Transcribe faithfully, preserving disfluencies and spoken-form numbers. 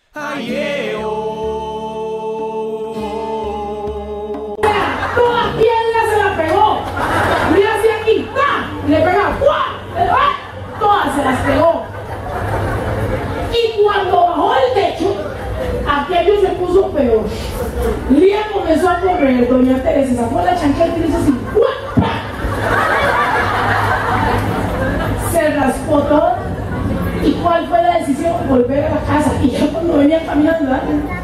Toda pierna se la pegó. Mira hacia aquí, ¡ta! Y le pegaba, ¡guau! Todas se las pegó. Y cuando bajó el techo, aquello se puso peor. Lía comenzó a correr, doña Teresa sacó la chancleta y hizo así, ¡guapa! Se raspó todo. ¿Y cuál fue la decisión? Volver a la casa. Y yo cuando venía caminando, ¿verdad?